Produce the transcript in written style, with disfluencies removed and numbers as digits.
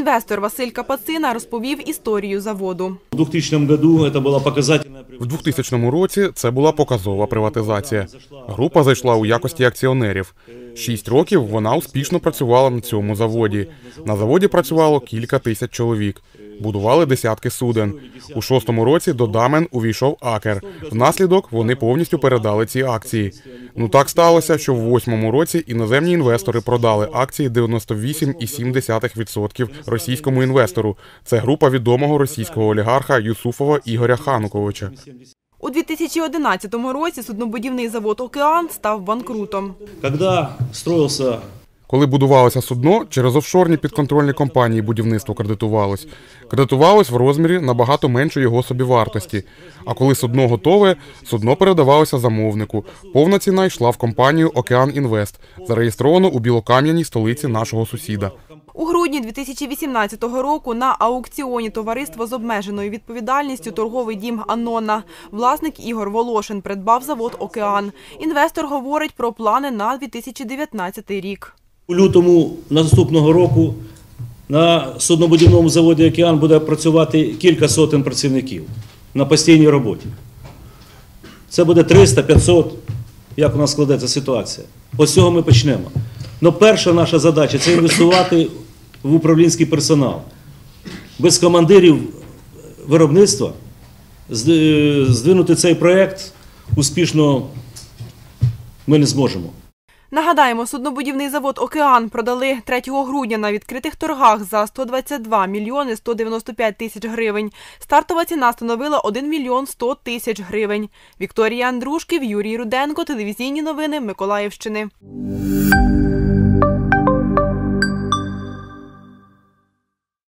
Інвестор Василь Капацина розповів історію заводу. У 2000 році це була показова приватизація. Група зайшла у якості акціонерів. 6 років вона успішно працювала на цьому заводі. На заводі працювало кілька тисяч чоловік. Будували десятки суден. У 6-му році до Damen увійшов Акер. Внаслідок вони повністю передали ці акції. Так сталося, що в 8-му році іноземні інвестори продали акції 98,7% російському інвестору. Це група відомого російського олігарха Юсуфова Ігоря Хануковича. У 2011 році суднобудівний завод «Океан» став банкрутом. Коли будувалося судно, через офшорні підконтрольні компанії будівництво кредитувалось. Кредитувалось в розмірі набагато менше його собівартості. А коли судно готове, судно передавалося замовнику. Повна ціна йшла в компанію «Океан Інвест», зареєстровану у Білокам'яній, столиці нашого сусіда. У грудні 2018 року на аукціоні товариство з обмеженою відповідальністю «Торговий дім Анона». Власник Ігор Волошин придбав завод «Океан». Інвестор говорить про плани на 2019 рік. У лютому наступного року на суднобудівному заводі «Океан» буде працювати кілька сотень працівників на постійній роботі. Це буде 300-500, як у нас складеться ситуація. Ось з цього ми почнемо. Но перша наша задача – це інвестувати в управлінський персонал. Без командирів виробництва здвинути цей проєкт успішно ми не зможемо. Нагадаємо, суднобудівний завод «Океан» продали 3 грудня на відкритих торгах за 122 мільйони 195 тисяч гривень. Стартова ціна становила 1 мільйон 100 тисяч гривень. Вікторія Андрушків, Юрій Руденко, телевізійні новини Миколаївщини.